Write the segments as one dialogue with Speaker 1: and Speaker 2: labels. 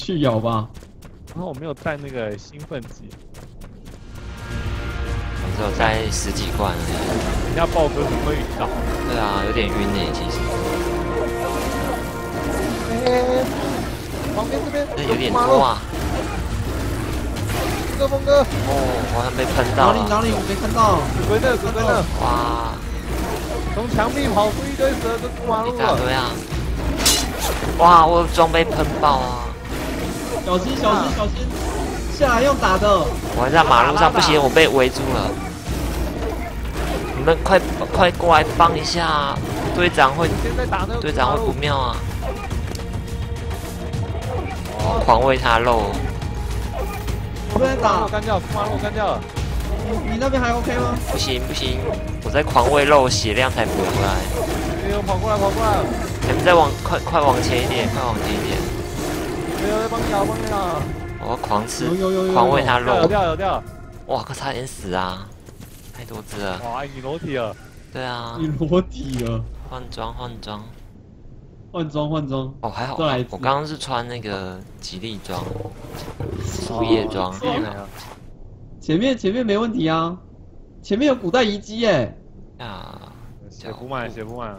Speaker 1: 去咬吧。
Speaker 2: 然后我没有带那个兴奋剂，
Speaker 3: 我只有带10几罐而已。
Speaker 2: 人家豹哥怎么会晕倒？
Speaker 3: 对啊，有点晕呢，其实。
Speaker 2: 旁边这边
Speaker 3: 这有点多啊。
Speaker 2: 峰哥，
Speaker 3: 哦，好像被喷到了。
Speaker 1: 哪里？我没看到。
Speaker 2: 鬼的，
Speaker 3: 哇！
Speaker 2: 从墙壁跑出一堆蛇，就过马路了。
Speaker 3: 对啊。哇，我的装备喷爆啊！
Speaker 1: 小心！下来用打的。
Speaker 3: 我还在马路上，不行，我被围住了。你们快过来帮一下，队长会不妙啊！哦，狂喂他肉。
Speaker 1: 我在打，
Speaker 2: 干掉，马路干掉了。
Speaker 1: 你那边还 OK 吗？
Speaker 3: 不行，我在狂喂肉，血量才补回来。
Speaker 2: 没有，跑过来。
Speaker 3: 你们再快往前一点，
Speaker 2: 没有，帮你咬。
Speaker 3: 我要狂吃，
Speaker 1: 有
Speaker 3: 狂喂他肉。
Speaker 2: 有掉。
Speaker 3: 哇，可差点死啊！太多只了。
Speaker 2: 哇，你裸体了。
Speaker 3: 对啊。
Speaker 1: 你裸体了。
Speaker 3: 换装。
Speaker 1: 换装。
Speaker 3: 哦，还好。
Speaker 1: 再来一次
Speaker 3: 我刚刚是穿那个吉利装，树叶装。
Speaker 1: 前面没问题啊，前面有古代遗迹耶。
Speaker 3: 啊，
Speaker 2: 血不满。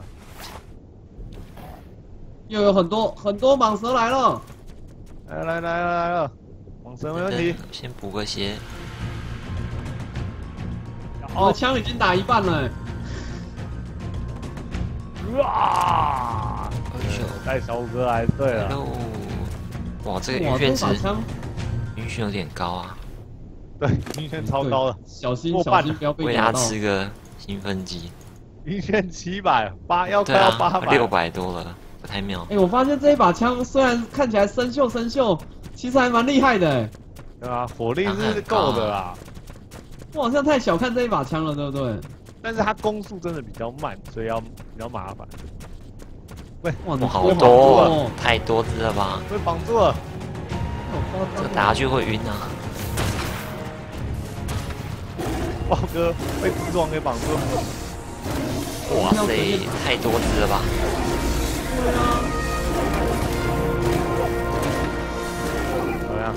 Speaker 1: 又有很多蟒蛇来了。
Speaker 2: 来了，蟒蛇没问题。
Speaker 3: 先补个血。
Speaker 1: 我的枪已经打一半了。
Speaker 2: 哇！带小五哥来对了。
Speaker 3: 哇，这个晕眩值晕眩有点高啊。
Speaker 2: 对，晕眩超高的。
Speaker 1: 小心不要被
Speaker 3: 喂他
Speaker 1: 咬到。
Speaker 3: 吃个兴奋剂。
Speaker 2: 晕眩700，快要800。
Speaker 3: 600多了，不太妙。
Speaker 1: 我发现这一把枪虽然看起来生锈，其实还蛮厉害的。
Speaker 2: 对啊，火力是够的啦。
Speaker 1: 我好像太小看这一把枪了，对不对？
Speaker 2: 但是它攻速真的比较慢，所以比较麻烦。喂，
Speaker 1: 哇，
Speaker 3: 好多，太多只了吧？
Speaker 2: 被绑住了。
Speaker 3: 这打下去会晕啊！
Speaker 2: 豹哥被蜘蛛网给绑住了。
Speaker 3: 哇塞，太多只了吧？
Speaker 1: 对啊。
Speaker 2: 怎么样？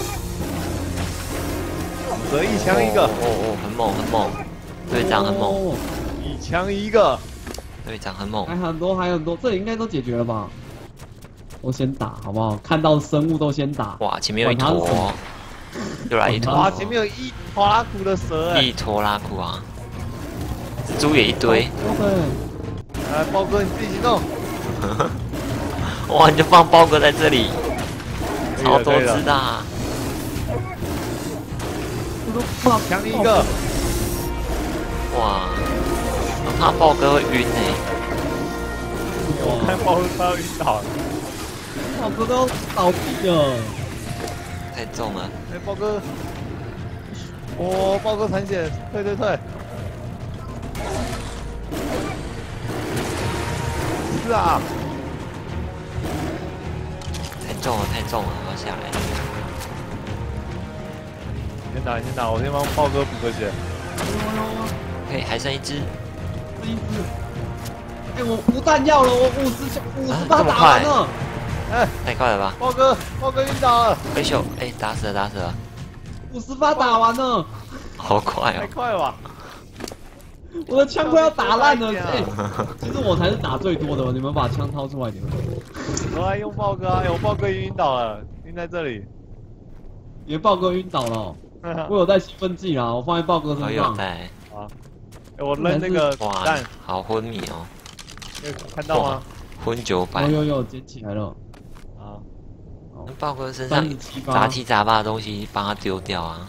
Speaker 2: 蛇一枪一个。
Speaker 3: 很猛，队长很猛。
Speaker 2: 一枪一个。
Speaker 3: 队长很猛。
Speaker 1: 还很多，这里应该都解决了吧？我先打好不好？看到生物都先打。
Speaker 3: 哇，前面有一坨，又来一坨。
Speaker 2: 哇，前面有一拖拉库的蛇。
Speaker 3: 一拖拉库啊！蜘蛛也一堆。
Speaker 2: 来，豹哥你自己行动。
Speaker 3: 哇，你就放豹哥在这里，超多只的。
Speaker 2: 强一个。
Speaker 3: 哇，我怕豹哥会晕呢。
Speaker 2: 我看豹哥快要晕倒了。
Speaker 1: 豹哥都倒地了。
Speaker 3: 太重了。
Speaker 2: 哎，豹哥。豹哥残血，退。是啊。
Speaker 3: 太重了，我要下来。
Speaker 2: 你先打，我先帮豹哥补个血。
Speaker 3: 可以，还剩一只。
Speaker 1: 我无弹药了，我50发打完了。
Speaker 3: 太快了吧！
Speaker 2: 豹哥晕倒了。
Speaker 3: 飞秀，打死了。
Speaker 1: 50发打完了。
Speaker 3: 好快哦！
Speaker 2: 太快了吧！
Speaker 1: 我的枪快要打烂了。其实我才是打最多的，你们把枪掏出来，你们。
Speaker 2: 我来用豹哥啊！我豹哥晕倒了，晕在这里。
Speaker 1: 你的豹哥晕倒了。我有带兴奋剂啦，我放在豹哥身上。
Speaker 3: 我有带。
Speaker 2: 啊！我扔那个弹，
Speaker 3: 好昏迷哦。
Speaker 2: 看到吗？
Speaker 3: 昏900。
Speaker 1: 有捡起来了。
Speaker 3: 啊。豹哥身上杂七杂八的东西，帮他丢掉啊。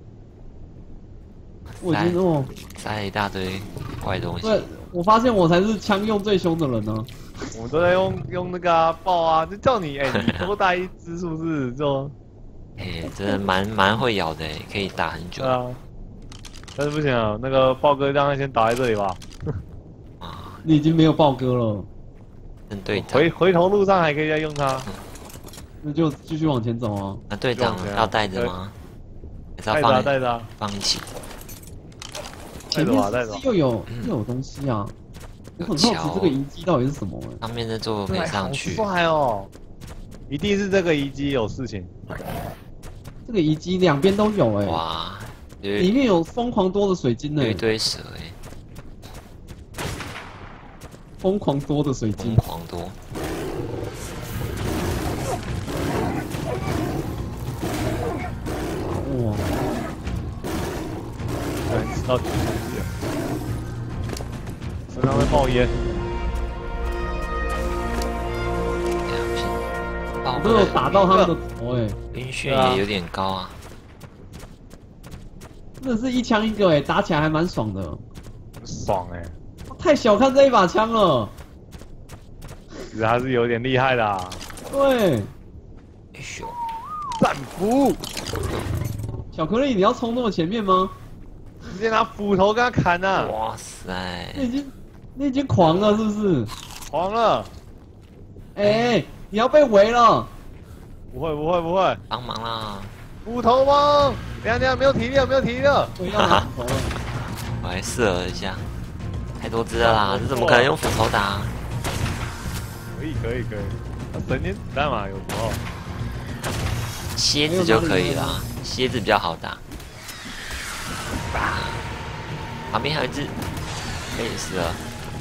Speaker 1: 我已经
Speaker 3: 塞了一大堆怪东西。
Speaker 1: 对，我发现我才是枪用最凶的人呢。
Speaker 2: 我们都在用那个豹啊，就叫你你多带一只是不是？就。
Speaker 3: 真的蛮会咬的可以打很久。
Speaker 2: 啊，但是不行啊，那个豹哥让他先打在这里吧。
Speaker 1: 你已经没有豹哥了。
Speaker 3: 队长。
Speaker 2: 回头路上还可以再用它。
Speaker 1: 那就继续往前走啊。
Speaker 3: 那队长要带着吗？
Speaker 2: 带着。
Speaker 3: 放一起。
Speaker 1: 前面又有东西啊！我很好奇这个遗迹到底是什么
Speaker 3: 上面那座可以上去。
Speaker 2: 帅哦！ 一定是这个遗迹有事情。
Speaker 1: 这个遗迹两边都有哎、
Speaker 3: 哇，
Speaker 1: 里面有疯狂多的水晶呢、
Speaker 3: 有一堆蛇
Speaker 1: 疯狂多的水晶
Speaker 3: 疯。狂多。
Speaker 1: 哇，
Speaker 2: 对，吃到几东西了，身上会冒烟。
Speaker 1: 我都有打到他们的头哎、
Speaker 3: 晕眩也有点高啊。
Speaker 1: 真的是一枪一个哎、打起来还蛮爽的。
Speaker 2: 很爽哎、
Speaker 1: 太小看这一把枪了。
Speaker 2: 其实还是有点厉害的、啊。
Speaker 1: 对，
Speaker 3: 哎咻，
Speaker 2: 战斧，
Speaker 1: 巧克力，你要冲那么前面吗？
Speaker 2: 直接拿斧头跟他砍啊！
Speaker 3: 哇塞！
Speaker 1: 你已经狂了是不是？
Speaker 2: 狂了！
Speaker 1: 哎、你要被围了。
Speaker 2: 不会不会不会，
Speaker 3: 帮忙啦！
Speaker 2: 斧头吗？等一下没有体力了没有体力了。
Speaker 1: 我要拿斧头了。
Speaker 3: 我还试了一下，太多只了啦，这怎么可能用斧头打？
Speaker 2: 可以可以可以，神经子弹嘛，有时候。
Speaker 3: 蝎子就可以啦，蝎子比较好打。旁边还有一只，被死了。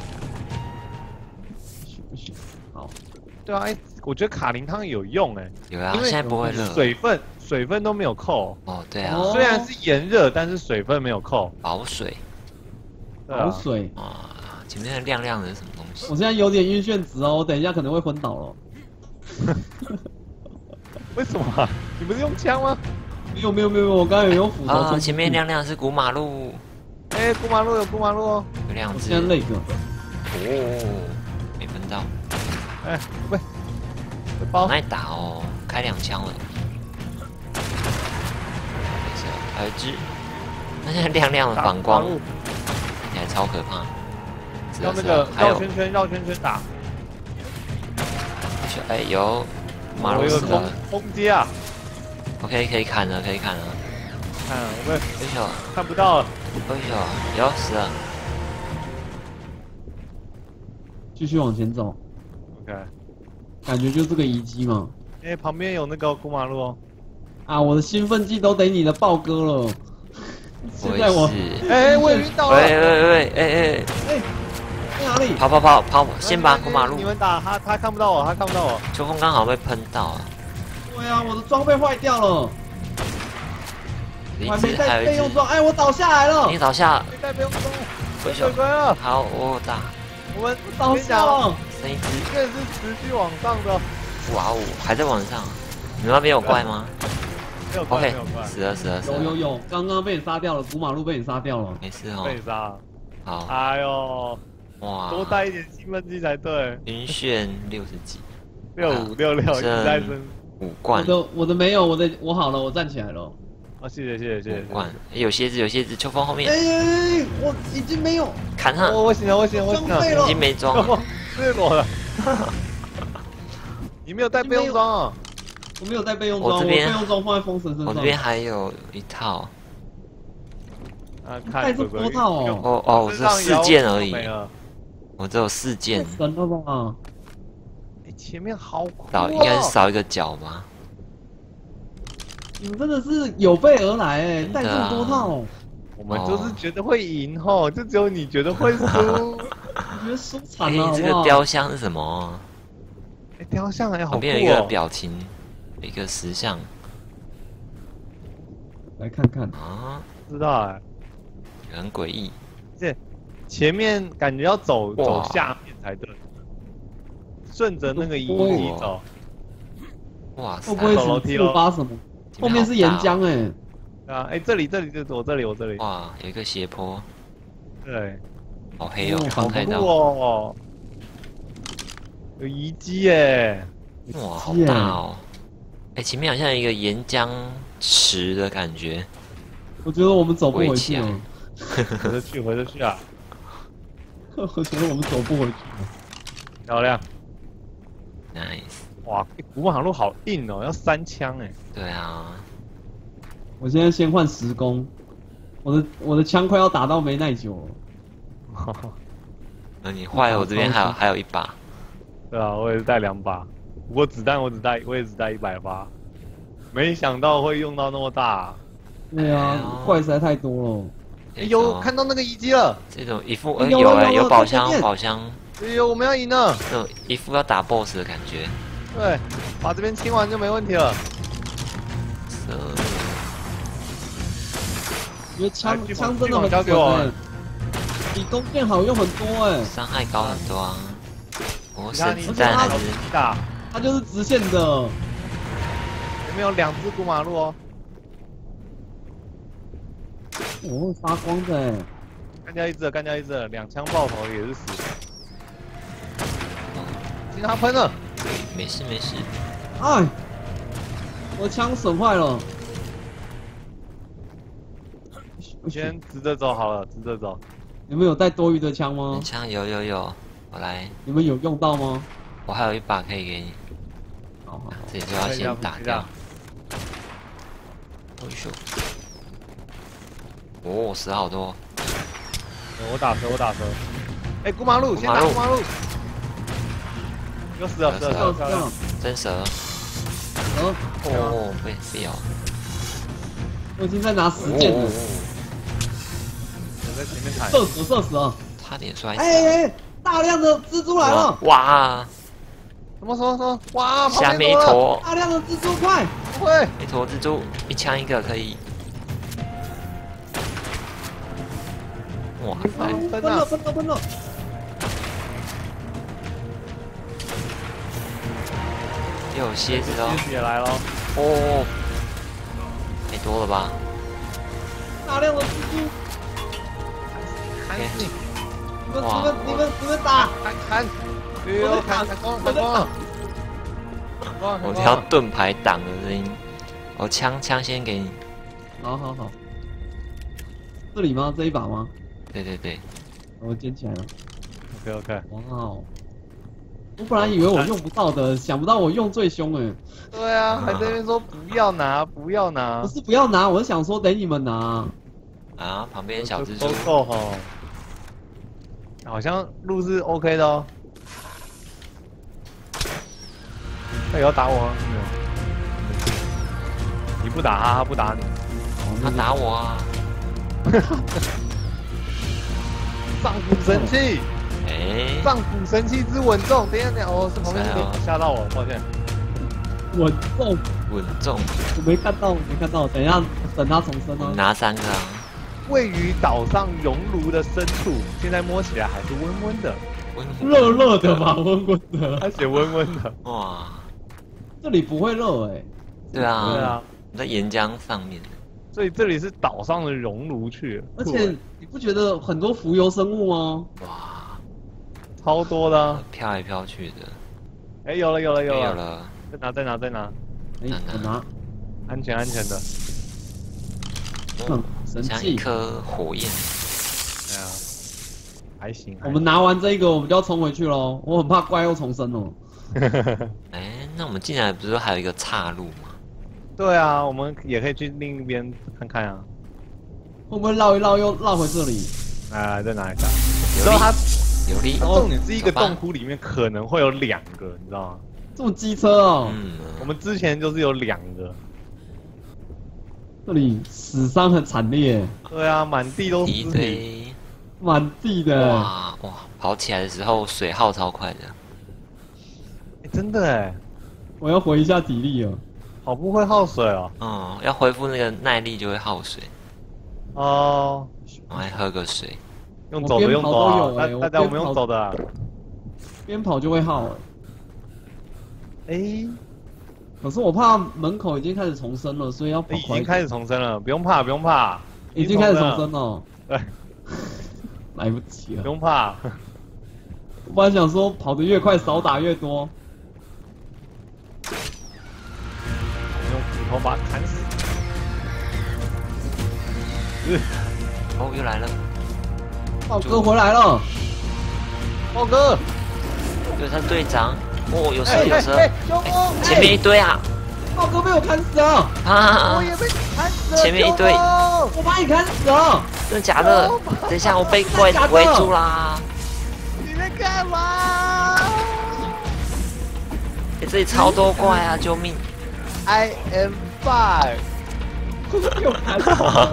Speaker 1: 不行，好，
Speaker 2: 对啊，哎、我觉得卡林汤有用哎、
Speaker 3: 有啊，
Speaker 2: 因为
Speaker 3: 现在不会热。
Speaker 2: 水分都没有扣，
Speaker 3: 哦，对啊，
Speaker 1: 哦
Speaker 2: 虽然是炎热，但是水分没有扣。
Speaker 3: 保水。
Speaker 2: 对啊
Speaker 1: 好水。
Speaker 3: 啊，前面那亮亮的是什么东西？
Speaker 1: 我现在有点晕眩值哦，我等一下可能会昏倒了。
Speaker 2: 为什么啊、你不是用枪吗？
Speaker 1: 没有，我刚才有用斧头冲
Speaker 3: 啊，
Speaker 1: 出去
Speaker 3: 前面亮亮是古马路，
Speaker 2: 哎、过马路有过马路哦。
Speaker 1: 我
Speaker 3: 有两只。
Speaker 1: 现在那个，
Speaker 3: 哦，没分到，
Speaker 2: 哎、喂，这包
Speaker 3: 好耐打哦，开2枪了。没事，还有一只，那现在亮亮的反光，
Speaker 2: 马路
Speaker 3: 看起来超可怕。是啊
Speaker 2: 要那个
Speaker 3: 还有
Speaker 2: 绕圈圈打。
Speaker 3: 哎有马
Speaker 2: 我有个
Speaker 3: 路死了
Speaker 2: 空接啊，
Speaker 3: ，OK 可以砍了，可以砍了。
Speaker 2: 看我们
Speaker 3: 哎呦，
Speaker 2: 看不到了。
Speaker 3: 哎呦，有死了。
Speaker 1: 继续往前走，
Speaker 2: OK，
Speaker 1: 感觉就这个遗迹嘛。
Speaker 2: 哎、旁边有那个过马路哦。
Speaker 1: 啊，我的兴奋剂都得你的豹哥了。现在我，
Speaker 3: 是。
Speaker 2: 哎、我也晕倒了。
Speaker 3: 喂，
Speaker 1: 哎，在哪里？
Speaker 3: 跑，先把过马路
Speaker 2: 你。们打他看不到我，他看不到我。
Speaker 3: 秋风刚好被喷到啊，
Speaker 1: 对啊，我的装备坏掉了，
Speaker 3: 有一
Speaker 1: 我还没
Speaker 3: 只，还有一只。
Speaker 1: 带备用装，哎，我倒下来了
Speaker 3: 你，倒下，
Speaker 2: 没带备用装，
Speaker 3: 回去
Speaker 2: 回归了。
Speaker 3: 好，我打，
Speaker 2: 我们
Speaker 1: 倒下了。
Speaker 3: 剩一只。
Speaker 2: 这是持续往上的，
Speaker 3: 哇哦，还在往上。你们那边有怪吗
Speaker 2: 没有怪
Speaker 3: ？OK，
Speaker 2: 没有怪，
Speaker 3: 死了。
Speaker 1: 有，刚刚被你杀掉了，古马路被你杀掉了。
Speaker 3: 没事哦。
Speaker 2: 被杀。
Speaker 3: 好，
Speaker 2: 哎呦，
Speaker 3: 哇，
Speaker 2: 多带一点兴奋剂才对。
Speaker 3: 晕眩60几
Speaker 2: 6566一直在升。
Speaker 3: ，5罐，
Speaker 1: 我的没有，我好了，我站起来了。
Speaker 2: 啊，谢谢。
Speaker 3: 5罐，有蝎子，秋风后面
Speaker 1: 哎，我已经没有
Speaker 3: 砍他，
Speaker 2: 我醒了。
Speaker 1: 装备了
Speaker 3: 已经，没装了。
Speaker 2: 赤裸了。你没有带备用装啊？
Speaker 1: 我没有带备用装，我
Speaker 3: 我这边
Speaker 1: 备用装放在风神身上。
Speaker 3: 我这边还有一套，
Speaker 2: 啊，
Speaker 1: 带这么多套哦，
Speaker 3: 我只有4件而已
Speaker 2: 没，了。
Speaker 3: 我只有4
Speaker 1: 太
Speaker 3: 件，
Speaker 1: 神了吧！
Speaker 2: 哎，前面好酷
Speaker 3: 应该是少一个角吧。
Speaker 1: 你们真的是有备而来哎，
Speaker 3: 真的啊
Speaker 1: 带这么多套，
Speaker 2: 我们就是觉得会赢吼，就只有你觉得会输。
Speaker 1: 我觉得输惨
Speaker 3: 哎，
Speaker 1: 了，好
Speaker 3: 这个
Speaker 1: 不好？
Speaker 3: 雕像是什么？
Speaker 2: 哎，雕像哎，好酷
Speaker 3: 旁边有一个
Speaker 2: 哦！
Speaker 3: 表情，一个石像
Speaker 1: 来看看，
Speaker 3: 啊，
Speaker 2: 不知道哎，
Speaker 3: 很诡异。
Speaker 2: 前面感觉要走
Speaker 3: 哇
Speaker 2: 下面才对，顺着那个遗迹走。
Speaker 3: 哇塞
Speaker 1: 会，不会
Speaker 2: 走楼梯咯
Speaker 1: 是触发什么？后面是岩浆哎，
Speaker 2: 对啊，哎，这里就是我这里。
Speaker 3: 哇，有一个斜坡，
Speaker 2: 对，
Speaker 3: 好黑哦，
Speaker 1: 哦
Speaker 2: 酷
Speaker 3: 看不太到。
Speaker 2: 哦，有遗迹耶！
Speaker 3: 哇，好大哦！哎，前面好像有一个岩浆池的感觉，
Speaker 1: 我觉得我们走不回
Speaker 3: 围起来
Speaker 1: 去了，
Speaker 2: 回得去啊，
Speaker 1: 我觉得我们走不回去了。
Speaker 2: 漂亮！
Speaker 3: nice。
Speaker 2: 哇，古马路好硬哦，要3枪哎。
Speaker 3: 对啊，
Speaker 1: 我现在先换10弓，我的枪快要打到没耐久了。
Speaker 3: 那你坏了，我这边还有一把。
Speaker 2: 对啊，我也是带2把。 我也只带180，没想到会用到那么大。
Speaker 1: 对啊，怪实在太多了。
Speaker 2: 哎呦，看到那个遗迹了！
Speaker 3: 这种一副有宝箱，
Speaker 2: 哎呦，我们要赢了！
Speaker 3: 这种一副要打 BOSS 的感觉。
Speaker 2: 对，把这边清完就没问题了。
Speaker 1: 我觉得枪真的很准哎，比弓箭好用很多哎，
Speaker 3: 伤害高很多啊。我
Speaker 2: 看
Speaker 3: 子弹还是
Speaker 2: 大，
Speaker 1: 它就是直线的。
Speaker 2: 有没有2只古马路哦？
Speaker 1: 哦，发光的哎。
Speaker 2: 干掉一只了，2枪爆头也是死。听他喷了。
Speaker 3: 没事。
Speaker 1: 哎，我的枪损坏了。
Speaker 2: 先直着走好了，直着走。
Speaker 1: 你们有带多余的枪吗？
Speaker 3: 枪有，我来。
Speaker 1: 你们有用到吗？
Speaker 3: 我还有一把可以给你。
Speaker 1: 好，
Speaker 3: 这里就要先打掉。哦咻！哦，死好多。
Speaker 2: 我打蛇。哎，古马路，先打古马路。又死了。
Speaker 3: 真蛇。哦，被咬。
Speaker 1: 我已经在拿10箭了。
Speaker 2: 我在前面踩。
Speaker 1: 射死了。
Speaker 3: 差点摔死。
Speaker 1: 哎，大量的蜘蛛来了！
Speaker 3: 哇！
Speaker 2: 什么？哇！
Speaker 3: 下面一坨。
Speaker 1: 大量的蜘蛛，快！
Speaker 2: 不会。
Speaker 3: 一坨蜘蛛，一枪一个可以。哇！
Speaker 1: 喷了！
Speaker 3: 又有蝎子哦。
Speaker 2: 蝎子也来了。
Speaker 3: 哦。太多了吧？
Speaker 1: 大量的蜘蛛。
Speaker 2: 砍死你！
Speaker 1: 你们打！
Speaker 2: 砍！哎呦，砍光了！
Speaker 3: 我听到盾牌挡的声音。我枪先给你。
Speaker 1: 好。这里吗？这一把吗？
Speaker 3: 对。
Speaker 1: 我捡起来了。
Speaker 2: OK。
Speaker 1: 哇哦！我本来以为我用不到的，想不到我用最凶哎。
Speaker 2: 对啊，还在那边说不要拿。不
Speaker 1: 是不要拿，我是想说等你们拿。
Speaker 3: 啊，旁边小蜘蛛。
Speaker 2: 都够哈。好像路是 OK 的哦。他也要打我啊？你不打他不打你。
Speaker 3: 他打我啊！
Speaker 2: 上古神器。上古神器之稳重。等一下，哦，是旁边那边吓到我，抱歉。
Speaker 1: 稳重。我没看到。等一下，等他重生哦。
Speaker 3: 拿3个啊。
Speaker 2: 位于岛上熔炉的深处，现在摸起来还是温温的。
Speaker 1: 热的吧，温的。
Speaker 2: 他写温的。
Speaker 3: 哇，
Speaker 1: 这里不会热哎。
Speaker 3: 对啊。在岩浆上面。
Speaker 2: 所以这里是岛上的熔炉去。
Speaker 1: 而且你不觉得很多浮游生物吗？
Speaker 3: 哇，
Speaker 2: 超多的。
Speaker 3: 飘来飘去的。
Speaker 2: 哎，有了。再拿。
Speaker 1: 哎，我拿。
Speaker 2: 安全的。
Speaker 1: 神
Speaker 3: 像
Speaker 1: 器。
Speaker 3: 一颗火焰。
Speaker 2: 对啊。还行。
Speaker 1: 我们拿完这个，我们就要冲回去喽。我很怕怪又重生哦。
Speaker 3: 那我们进来不是还有一个岔路吗？
Speaker 2: 对啊，我们也可以去另一边看看啊。
Speaker 1: 会不会绕一绕又绕回这里？
Speaker 2: 再拿一下。你知道它
Speaker 3: 有力。
Speaker 2: 重点是一个洞窟里面可能会有2个，你知道吗？
Speaker 1: 这么机车哦。
Speaker 2: 我们之前就是有2个。
Speaker 1: 这里死伤很惨烈。
Speaker 2: 对啊，满地都是尸体。
Speaker 1: 满地的。
Speaker 3: 哇，跑起来的时候水耗超快的。
Speaker 2: 真的哎。
Speaker 1: 我要回一下体力了。
Speaker 2: 跑步会耗水哦。
Speaker 3: 要恢复那个耐力就会耗水。
Speaker 2: 哦。
Speaker 3: 我来喝个水。
Speaker 2: 用走的用走啊！大家我们用走的。
Speaker 1: 边跑就会耗
Speaker 2: 哎。
Speaker 1: 可是我怕门口已经开始重生了，所以要跑快。
Speaker 2: 已经开始重生了，不用怕。
Speaker 1: 已经开始重生了。
Speaker 2: 对。
Speaker 1: 来不及了。
Speaker 2: 不用怕。
Speaker 1: 我本来想说跑得越快少打越多。
Speaker 2: 用斧头把它砍死。
Speaker 3: 又来了。
Speaker 1: 豹哥回来了。
Speaker 2: 豹哥。
Speaker 3: 有他队长。有蛇。前面一堆啊。
Speaker 1: 豹哥被我砍死了。
Speaker 2: 我也被砍死了。
Speaker 3: 前面一堆。
Speaker 1: 我把你砍死了。
Speaker 3: 真的假的？等一下，我被怪围住啦。
Speaker 2: 你在干嘛？
Speaker 3: 这里超多怪啊！救命
Speaker 2: ！I am fire。
Speaker 1: 又砍我，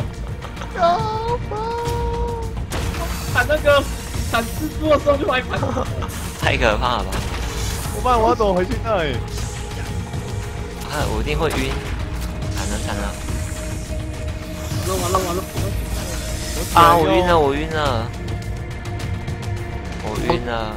Speaker 1: 砍那个砍蜘蛛的时候就来砍我，
Speaker 3: 太可怕了吧！
Speaker 2: 我要怎么回去那里？
Speaker 3: 啊，我一定会晕！惨了惨了！
Speaker 1: 完了！
Speaker 3: 啊，我晕了！我晕了！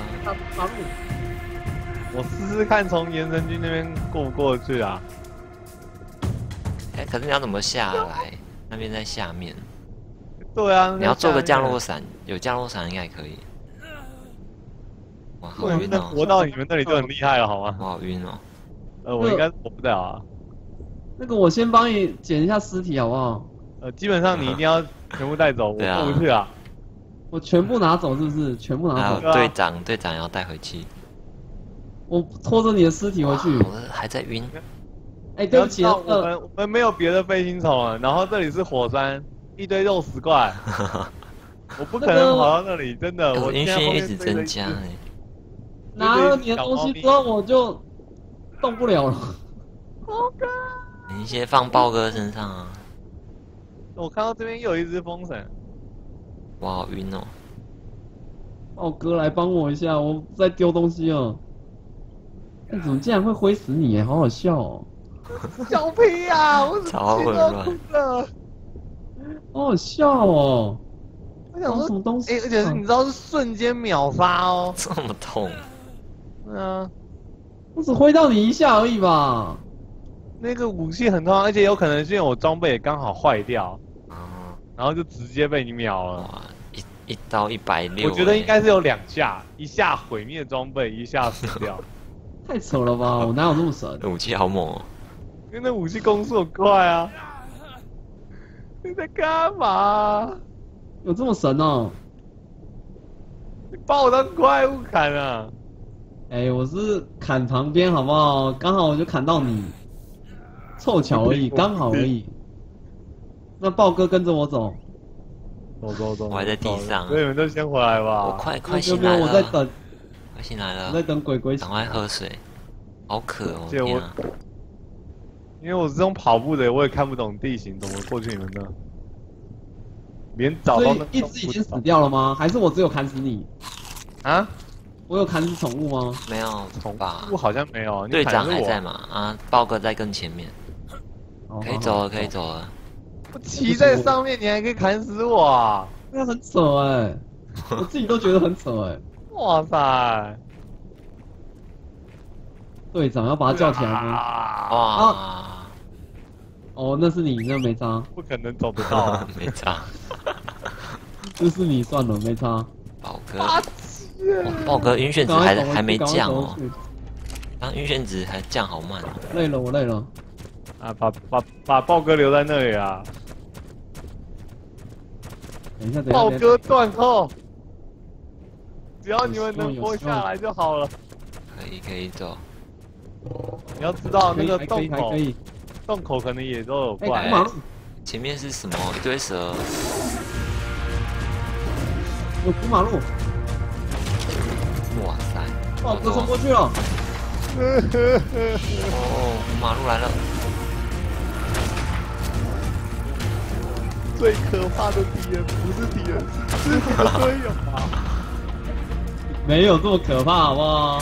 Speaker 2: 我试试看从延伸军那边过不过去啊？
Speaker 3: 哎，可是你要怎么下来？那边在下面。
Speaker 2: 对啊，
Speaker 3: 你要做个降落伞，有降落伞应该可以。哇，好晕哦！
Speaker 2: 活到你们那里就很厉害了，好吗？
Speaker 3: 我好晕哦。
Speaker 2: 我应该活不了啊。
Speaker 1: 那个我先帮你捡一下尸体好不好？
Speaker 2: 基本上你一定要全部带走，我过不去啊。
Speaker 1: 我全部拿走是不是？全部拿走。
Speaker 3: 队长要带回去。
Speaker 1: 我拖着你的尸体回去。
Speaker 3: 我还在晕。
Speaker 1: 哎，对不起，
Speaker 2: 我们没有别的飞行虫了，然后这里是火山，一堆肉食怪，我不可能跑到那里，真的。我
Speaker 3: 晕眩一直增加
Speaker 1: 拿了你的东西之后，我就动不了了。
Speaker 3: 你先放豹哥身上啊！
Speaker 2: 我看到这边又有一只风神，
Speaker 3: 我好晕哦！
Speaker 1: 豹哥来帮我一下，我在丢东西哦。哎，怎么竟然会挥死你？哎，好好笑哦！
Speaker 2: 小屁呀！我
Speaker 3: 超混乱，
Speaker 1: 好好笑哦！
Speaker 2: 我想说
Speaker 1: 什么东西？
Speaker 2: 而且你知道是瞬间秒杀哦，
Speaker 3: 这么痛。
Speaker 1: 我只挥到你一下而已吧。
Speaker 2: 那个武器很痛，而且有可能是因为我装备也刚好坏掉，然后就直接被你秒了。
Speaker 3: 哇，一刀160。
Speaker 2: 我觉得应该是有2下，一下毁灭装备，一下死掉。
Speaker 1: 太扯了吧！我哪有那么神？
Speaker 3: 武器好猛哦！
Speaker 2: 因为那武器攻速很快啊！你在干嘛？
Speaker 1: 有这么神哦？
Speaker 2: 你把我当怪物砍啊！
Speaker 1: 哎，我是砍旁边好不好？刚好我就砍到你，凑巧而已，刚好而已。那豹哥跟着我走。
Speaker 2: 走。
Speaker 3: 我还在地上。
Speaker 2: 所以你们都先回来吧。
Speaker 3: 我快醒来了。
Speaker 1: 我在等。
Speaker 3: 快醒来了。
Speaker 1: 我在等鬼鬼。
Speaker 3: 赶快喝水。好渴哦！天啊！
Speaker 2: 因为我是用跑步的，我也看不懂地形，怎么过去你们那？连找到那
Speaker 1: 一只已经死掉了吗？还是我只有砍死你？
Speaker 2: 啊？
Speaker 1: 我有砍死宠物吗？
Speaker 3: 没有，
Speaker 2: 宠物好像没有。
Speaker 3: 队长还在嘛？啊，豹哥在更前面。可以走了，可以走了。
Speaker 2: 我骑在上面，你还可以砍死我啊？
Speaker 1: 那很扯哎，我自己都觉得很扯哎。
Speaker 2: 哇塞！
Speaker 1: 队长要把他叫起来吗？
Speaker 3: 哇！
Speaker 1: 哦，那是你，那没差。
Speaker 2: 不可能走得到，
Speaker 3: 没差。
Speaker 1: 这是你算了，没差。
Speaker 3: 豹哥，豹哥晕眩值还没降哦。刚晕眩值还降好慢哦。
Speaker 1: 累了，我累了。
Speaker 2: 啊，把豹哥留在那里啊！
Speaker 1: 等一下，
Speaker 2: 豹哥断后，只要你们能活下来就好了。
Speaker 3: 可以走。
Speaker 2: 你要知道那个洞口可能也都有怪。
Speaker 3: 前面是什么？一堆蛇。
Speaker 1: 有过马路。
Speaker 3: 哇塞！
Speaker 1: 豹哥冲过去了。
Speaker 3: 哦，马路来了。
Speaker 2: 最可怕的敌人不是敌人，是你的队友啊！
Speaker 1: 没有这么可怕，好不好？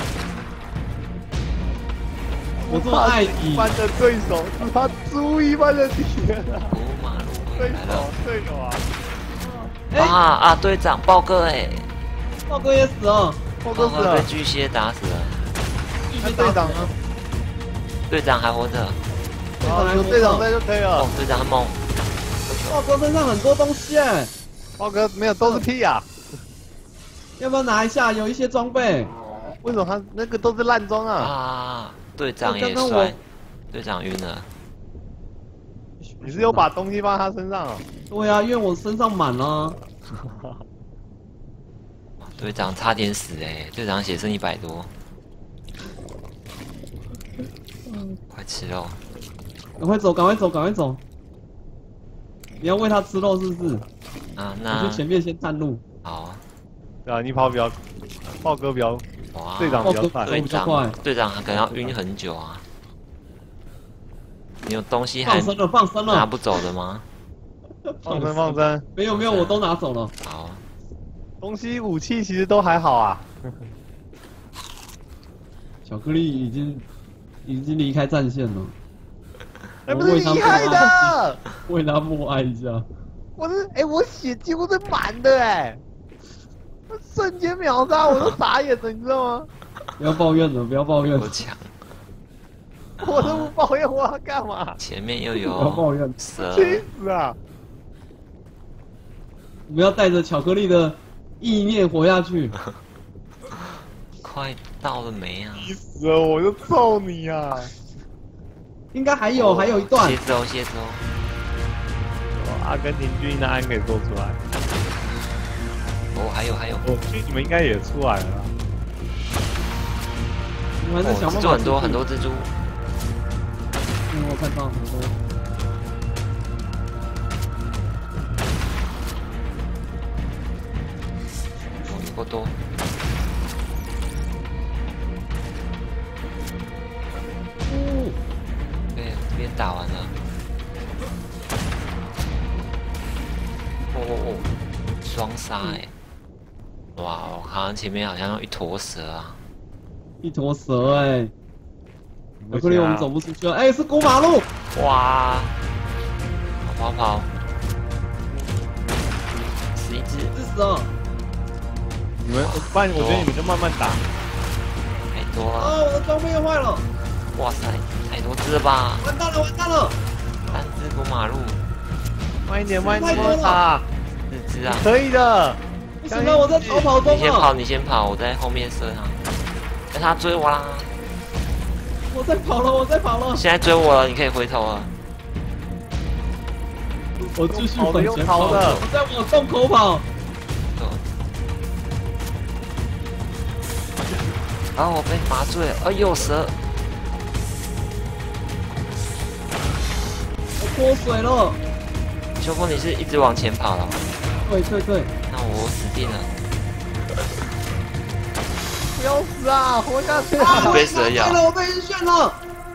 Speaker 1: 我这么爱你。
Speaker 2: 一般的对手是他猪一般的敌人啊！
Speaker 3: 马路
Speaker 2: 队友啊！
Speaker 3: 啊！队长豹哥哎，
Speaker 1: 豹哥也死了，
Speaker 2: 豹哥死了，
Speaker 3: 被巨蟹打死了。
Speaker 1: 巨蟹队长呢？
Speaker 3: 队长还活着。
Speaker 2: 有队长在就可以了。
Speaker 3: 哦，队长很猛。
Speaker 1: 豹哥身上很多东西哎。
Speaker 2: 豹哥没有，都是屁啊！
Speaker 1: 要不要拿一下？有一些装备。
Speaker 2: 为什么他那个都是烂装啊？
Speaker 3: 啊！队长也摔，队长晕了。
Speaker 2: 你是有把东西放在他身上啊？
Speaker 1: 对啊，因为我身上满了。
Speaker 3: 队长差点死哎！队长血剩100多。快吃肉！
Speaker 1: 赶快走，赶快走，赶快走！你要喂他吃肉是不是？
Speaker 3: 啊，那
Speaker 1: 我去前面先探路。
Speaker 3: 好。
Speaker 2: 对啊，你跑比较，豹哥比较
Speaker 3: 哇，
Speaker 2: 队长比较快，
Speaker 3: 队长可能要晕很久啊。你有东西还
Speaker 1: 放生了，
Speaker 3: 拿不走的吗？
Speaker 2: 放生，
Speaker 1: 没有，我都拿走了。
Speaker 3: 好，
Speaker 2: 东西武器其实都还好啊。
Speaker 1: 巧克力已经离开战线了。
Speaker 2: 那不是你害的，
Speaker 1: 为他默哀一下。
Speaker 2: 我血几乎是满的瞬间秒杀，我都傻眼了，你知道吗？
Speaker 1: 不要抱怨了，不要抱怨。
Speaker 3: 我抢。
Speaker 2: 我都不抱怨，我要干嘛？
Speaker 3: 前面又有。
Speaker 1: 不要抱怨。
Speaker 3: 蛇。
Speaker 2: 气死啊！
Speaker 1: 我们要带着巧克力的意念活下去。
Speaker 3: 快到了没啊？
Speaker 2: 气死了，我就揍你啊！
Speaker 1: 应该还有一段。
Speaker 3: 蝎子哦。
Speaker 2: 阿根廷军的安可以做出来。
Speaker 3: 哦，还有。
Speaker 2: 军你们应该也出来了。
Speaker 3: 蜘蛛很多蜘蛛。
Speaker 1: 我看到很多。
Speaker 3: 有够多。对，这边打完了。双杀哇，好像前面好像有一坨蛇啊。
Speaker 1: 一坨蛇巧克力我们走不出去了，是过马路。
Speaker 3: 哇，跑，死一只
Speaker 1: 蛇。
Speaker 2: 你们，不然我觉得你们就慢慢打。
Speaker 3: 太多了。
Speaker 1: 我的装备又坏了。
Speaker 3: 哇塞，太多只了吧？
Speaker 1: 完蛋了
Speaker 3: ！3只过马路。
Speaker 2: 慢一点打。
Speaker 3: 4只啊。
Speaker 2: 可以的。
Speaker 1: 不行了，我在逃跑中。
Speaker 3: 你先跑，我在后面射他。让他追我啦！
Speaker 1: 我在跑了。
Speaker 3: 现在追我了，你可以回头了。
Speaker 1: 我继续往前跑
Speaker 2: 的，
Speaker 1: 我在往洞口跑。
Speaker 3: 然后我被麻醉了，有蛇！
Speaker 1: 我脱水了。
Speaker 3: 秋风，你是一直往前跑了？
Speaker 1: 对。
Speaker 3: 那我死定了。
Speaker 2: 不要死啊！活下去！
Speaker 3: 我被蛇咬
Speaker 1: 了，我被晕眩了。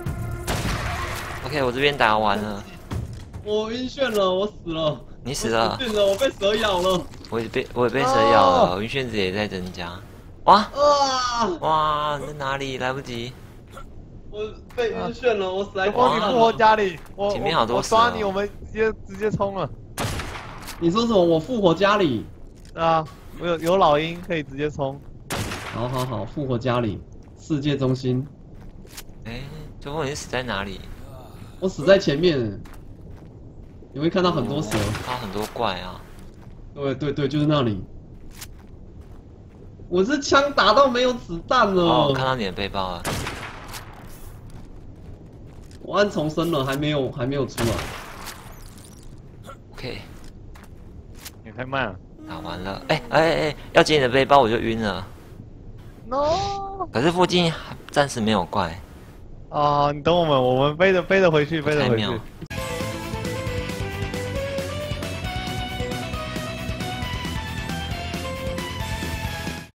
Speaker 3: OK， 我这边打完了。
Speaker 1: 我晕眩了，我死了。
Speaker 3: 你死了？
Speaker 1: 我被蛇咬了。
Speaker 3: 我也被蛇咬了，晕眩值也在增加。哇！你在哪里？来不及。
Speaker 1: 我被晕眩了，我死在
Speaker 2: 光你复活家里。
Speaker 3: 前面好多蛇。
Speaker 2: 我抓你，我们直接冲了。
Speaker 1: 你说什么？我复活家里？
Speaker 2: 啊，我有老鹰可以直接冲。
Speaker 1: 好，复活家里，世界中心。
Speaker 3: 秋风，你死在哪里？
Speaker 1: 我死在前面。你会看到很多蛇，
Speaker 3: 看到很多怪啊。
Speaker 1: 对，就是那里。我这枪打到没有子弹了。
Speaker 3: 我看到你的背包了。
Speaker 1: 我按重生了，还没有出来。
Speaker 3: OK。
Speaker 2: 你太慢了。
Speaker 3: 打完了，要捡你的背包我就晕了。
Speaker 2: No。
Speaker 3: 可是附近暂时没有怪。
Speaker 2: 你等我们飞着回去。